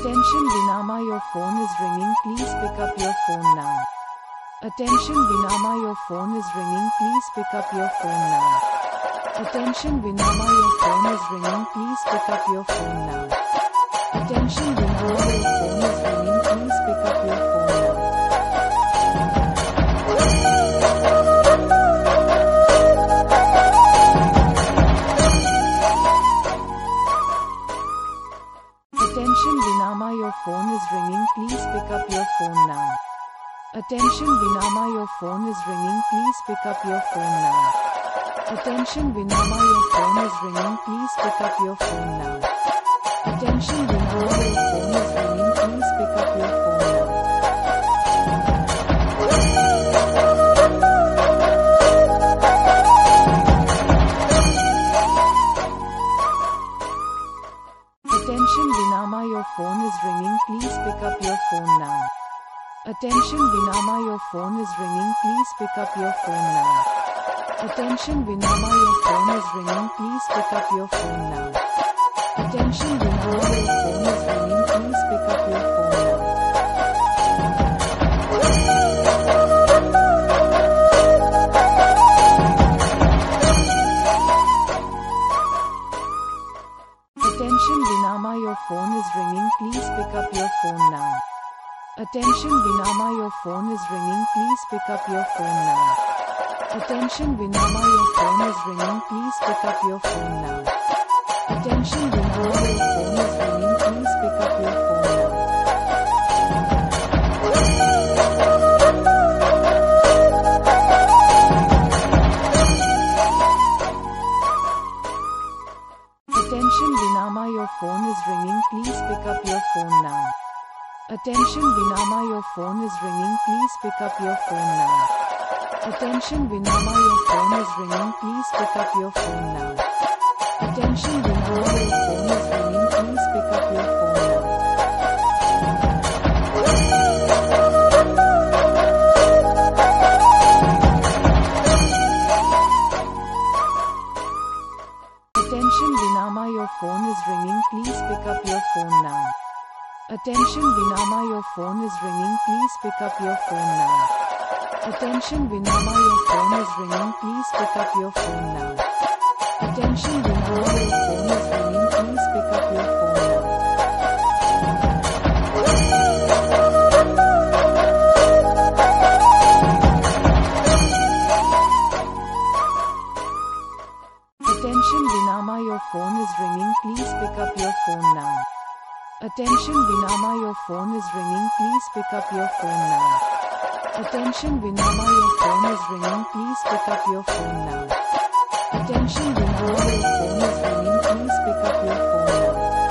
Attention Vinama, your phone is ringing. Please pick up your phone now. Attention Vinama, your phone is ringing. Please pick up your phone now. Attention Vinama, your phone is ringing. Please pick up your phone now. Attention Vinama, your phone is ringing. Please pick up your phone now. Attention Vinama, your phone is ringing. Please pick up your phone now. Attention Vinama, your phone is ringing. Please pick up your phone now. Attention Vinama, your phone is ringing. Please pick up your phone now. Attention Vinama, your phone is ringing. Please pick up your phone now. Attention Vinama, your phone is ringing. Please pick up your phone now. Attention Vinama, your phone is ringing. Please pick up your phone now. Attention Vinama, your phone is ringing. Please pick up your phone now. Attention Vinama, your phone is ringing. Please pick up your phone now. Attention Vinama, your phone is ringing. Please pick up your phone now. Attention Vinama, your phone is ringing. Please pick up your phone now. Attention Vinama, your phone is ringing. Please pick up your phone now. Attention Vinama, your phone is ringing. Please pick up your phone now. Attention Vinama, your phone is ringing. Please pick up your phone now. Attention Vinama, your phone is ringing. Please pick up your phone now. Attention Vinama, your phone is ringing. Please pick up your phone now. Attention Vinama, your phone is ringing. Please pick up your phone now. Attention Vinama, your phone is ringing. Please pick up your phone now. Attention Vinama, your phone is ringing. Please pick up your phone now. Attention Vinama, your phone is ringing. Please pick up your phone now. Attention Vinama, your phone is ringing. Please pick up your phone now. Attention Vinama, your phone is ringing. Please pick up your phone now. Attention Vinama, your phone is ringing. Please pick up your phone now. Attention Vinama, your phone is ringing. Please pick up your phone now. Attention Vinama, your phone is ringing. Please pick up your phone now.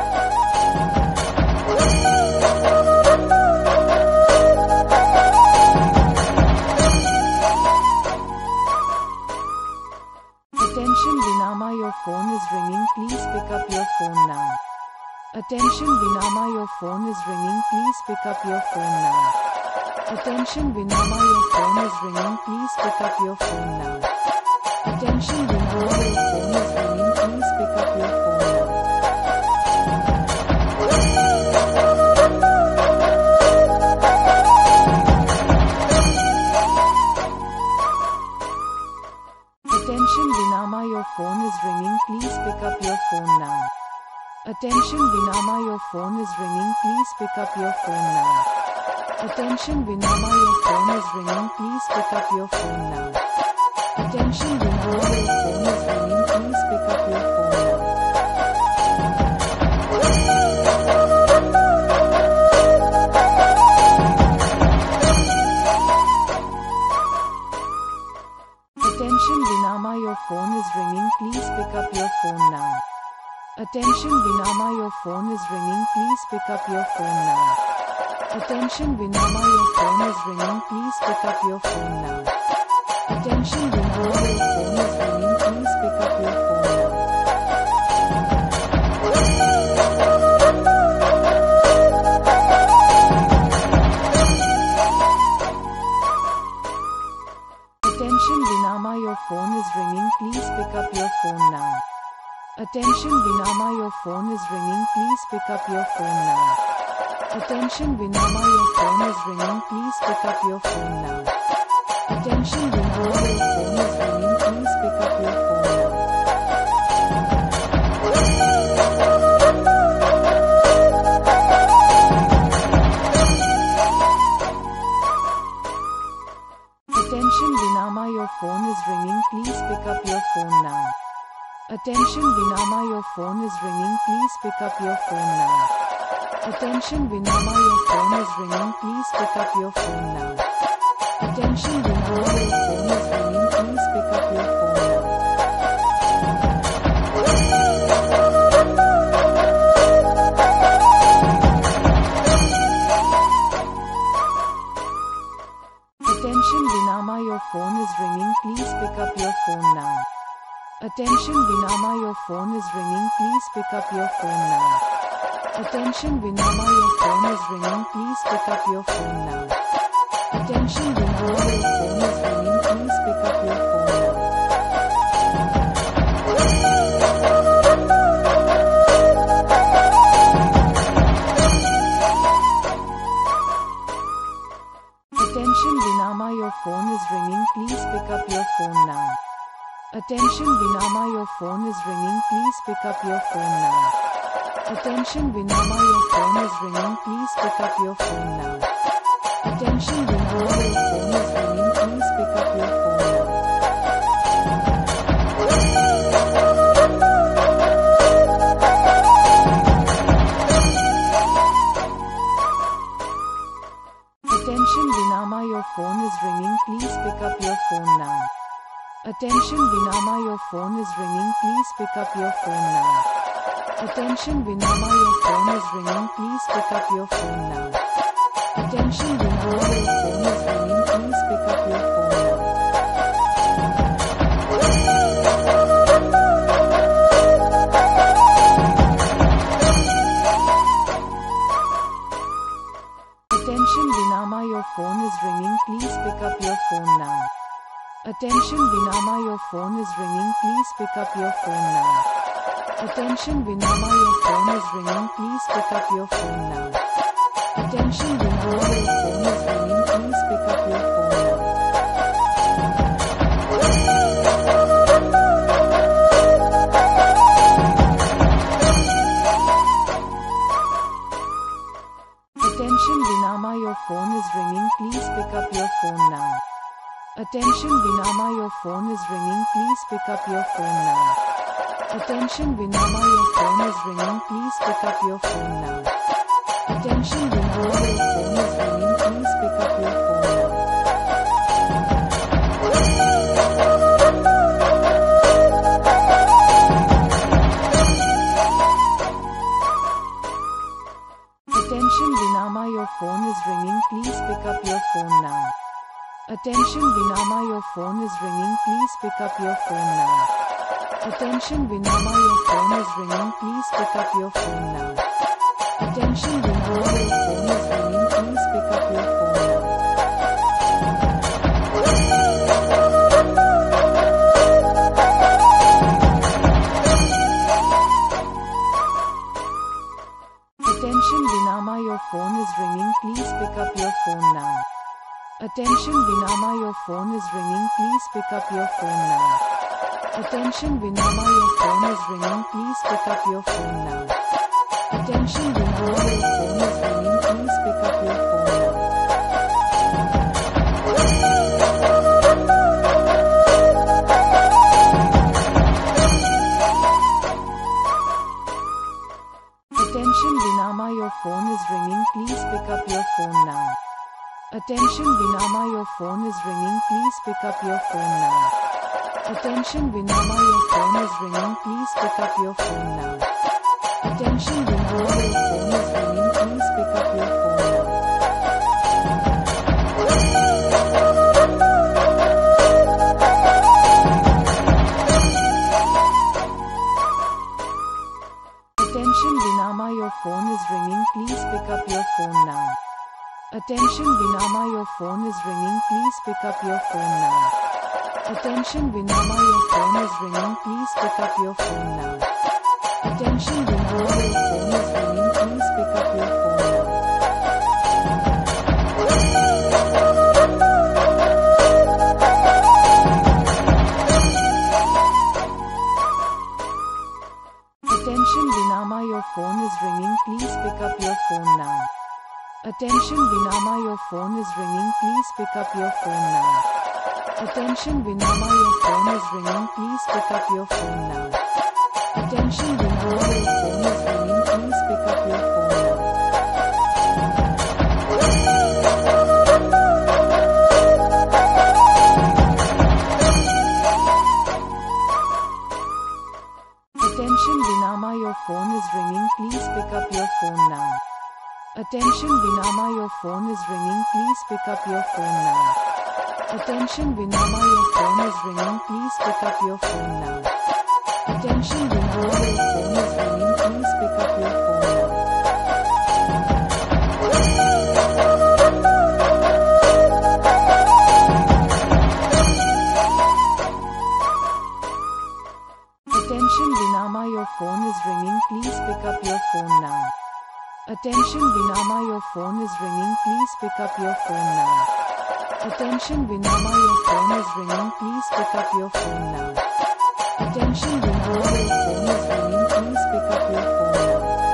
Attention Vinama, your phone is ringing. Please pick up your phone now. Attention Vinama, your phone is ringing. Please pick up your phone now. Attention Vinama, your phone is ringing. Please pick up your phone now. Attention Vinama, your phone is ringing. Please pick up your phone now. Attention Vinama, your phone is ringing. Please pick up your phone now. Attention Vinama, your phone is ringing. Please pick up your phone now. Attention Vinama, your phone is ringing. Please pick up your phone now. Attention Vinama, your phone is ringing. Please pick up your phone now. Attention Vinama, your phone is ringing. Please pick up your phone now. Attention Vinama, your phone is ringing. Please pick up your phone now. Attention Vinama, your phone is ringing. Please pick up your phone now. Attention Vinama, your phone is ringing. Please pick up your phone now. Attention Vinama, your phone is ringing. Please pick up your phone now. Attention Vinama, your phone is ringing. Please pick up your phone now. Attention Vinama, your phone is ringing. Please pick up your phone now. Attention Vinama, your phone is ringing. Please pick up your phone now. Attention Vinama, your phone is ringing. Please pick up your phone now. Attention Vinama, your phone is ringing. Please pick up your phone now. Attention Vinama, your phone is ringing. Please pick up your phone now. Attention Vinama, your phone is ringing. Please pick up your phone now. Attention Vinama, your phone is ringing. Please pick up your phone now. Attention Vinama, your phone is ringing. Please pick up your phone now. Attention Vinama, your phone is ringing. Please pick up your phone now. Attention Vinama, your phone is ringing. Please pick up your phone now. Attention Vinama, your phone is ringing. Please pick up your phone now. Attention Vinama, your phone is ringing. Please pick up your phone now. Attention Vinama, your phone is ringing. Please pick up your phone now. Attention Vinama, your phone is ringing. Please pick up your phone now. Attention Vinama, your phone is ringing. Please pick up your phone now. Attention Vinama, your phone is ringing. Please pick up your phone now. Attention Vinama, your phone is ringing. Please pick up your phone now. Attention Vinama, your phone is ringing. Please pick up your phone now. Attention Vinama, your phone is ringing. Please pick up your phone now. Attention Vinama, your phone is ringing. Please pick up your phone now. Attention Vinama, your phone is ringing. Please pick up your phone now. Attention Vinama, your phone is ringing. Please pick up your phone now. Attention Vinama, your phone is ringing. Please pick up your phone now. Attention Vinama, your phone is ringing. Please pick up your phone now. Attention Vinama, your phone is ringing. Please pick up your phone now. Attention Vinama, your phone is ringing. Please pick up your phone now. Attention Vinama, your phone is ringing. Please pick up your phone now. Attention Vinama, your phone is ringing. Please pick up your phone now. Attention Vinama, your phone is ringing. Please pick up your phone now. Attention Vinama, your phone is ringing. Please pick up your phone now. Attention Vinama, your phone is ringing. Please pick up your phone now. Attention Vinama, your phone is ringing. Please pick up your phone now. Attention Vinama, your phone is ringing. Please pick up your phone now. Attention Vinama, your phone is ringing. Please pick up your phone now. Attention Vinama, your phone is ringing. Please pick up your phone now. Attention Vinama, your phone is ringing. Please pick up your phone now. Attention Vinama, your phone is ringing. Please pick up your phone now. Attention Vinama, your phone is ringing. Please pick up your phone now. Attention Vinama, your phone is ringing. Please pick up your phone now. Attention Vinama, your phone is ringing. Please pick up your phone now. Attention Vinama, your phone is ringing. Please pick up your phone now. Attention Vinama, your phone is ringing. Please pick up your phone now. your phone now. Attention Vinama, your phone is ringing. Please pick up your phone now. Attention Vinama, your phone is ringing. Please pick up your phone now. Attention Vinama, your phone is ringing. Please pick up your phone now. Attention Vinama, your phone is ringing. Please pick up your phone now. Attention Vinama, your phone is ringing. Please pick up your phone now. Attention Vinama, your phone is ringing. Please pick up your phone now. Attention Vinama, your phone is ringing. Please pick up your phone now. Attention Vinama, your phone is ringing. Please pick up your phone now. Attention Vinama, your phone is ringing. Please pick up your phone now. Attention Vinama, your phone is ringing. Please pick up your phone now. Attention Vinama, your phone is ringing. Please pick up your phone now.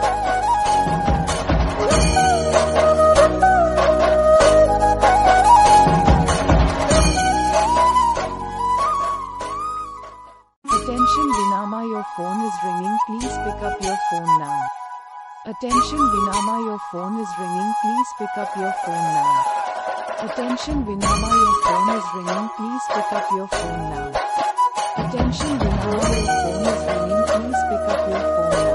Attention Vinama, your phone is ringing. Please pick up your phone now. Attention Vinama, your phone is ringing. Please pick up your phone now. Attention Vinama, your phone is ringing. Please pick up your phone now. Attention Vinama, your phone is ringing. Please pick up your phone now.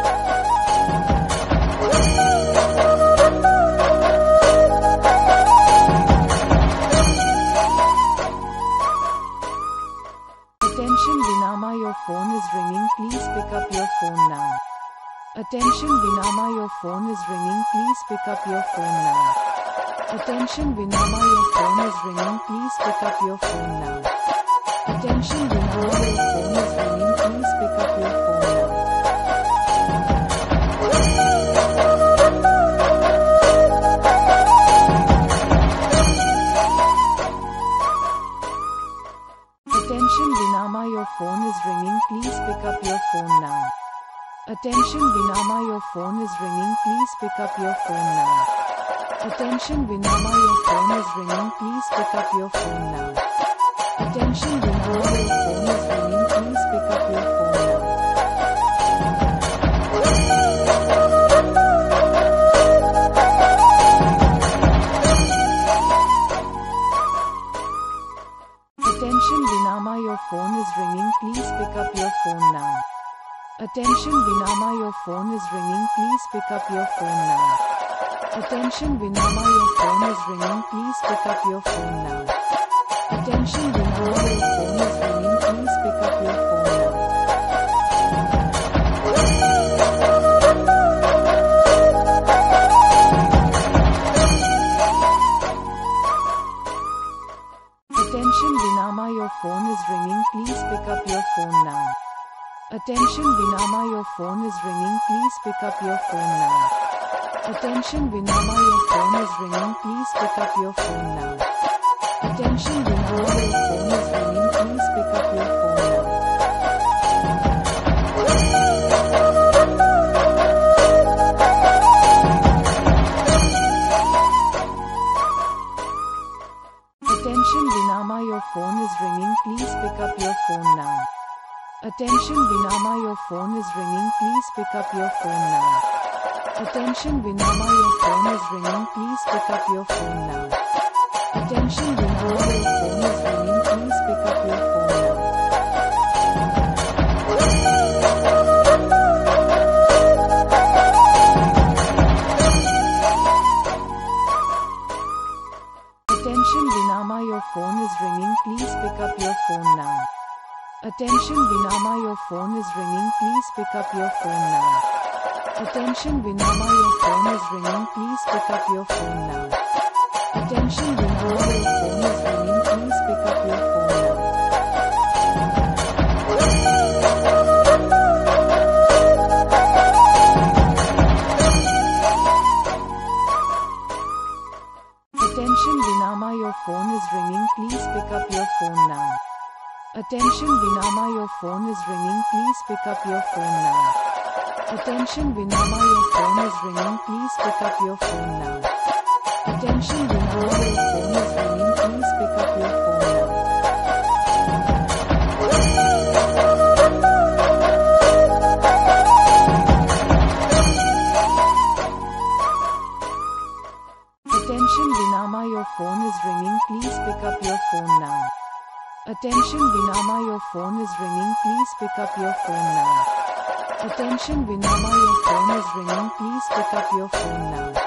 Attention Vinama, your phone is ringing. Please pick up your phone now. Attention Vinama, your phone is ringing. Please pick up your phone now. Attention Vinama, your phone is ringing. Please pick up your phone now. Attention Vinama, your phone is ringing. Please pick up your phone now. Attention Vinama, your phone is ringing. Please pick up your phone now. Attention Vinama, your phone is ringing. Please pick up your phone now. Attention Vinama, your phone is ringing. Please pick up your phone now. Attention Vinama, your phone is ringing. Please pick up your phone now. Attention Vinama, your phone is ringing. Please pick up your phone now. Attention Vinama, your phone is ringing. Please pick up your phone now. Attention Vinama, your phone is ringing. Please pick up your phone now. Attention Vinama, your phone is ringing. Please pick up your phone now. Attention Vinama, your phone is ringing. Please pick up your phone now. Attention Vinama, your phone is ringing. Please pick up your phone now. Attention Vinama, your phone is ringing. Please pick up your phone now. Attention Vinama, your phone is ringing. Please pick up your phone now. Attention Vinama, your phone is ringing. Please pick up your phone now. Attention Vinama, your phone is ringing. Please pick up your phone now. Attention Vinama, your phone is ringing. Please pick up your phone now. Attention Vinama, your phone is ringing. Please pick up your phone now. Attention Vinama, your phone is ringing. Please pick up your phone now. Attention Vinama, your phone is ringing. Please pick up your phone now. Attention Vinama, your phone is ringing. Please pick up your phone now. Attention Vinama, your phone is ringing. Please pick up your phone now. Attention Vinama, your phone is ringing. Please pick up your phone now. Attention Vinama, your phone is ringing. Please pick up your phone now. Attention Vinama, your phone is ringing. Please pick up your phone now. Attention Vinama, your phone is ringing. Please pick up your phone now. Attention Vinama, your phone is ringing. Please pick up your phone now. Attention Vinama, your phone is ringing. Please pick up your phone now. Attention Vinama, your phone is ringing. Please pick up your phone now.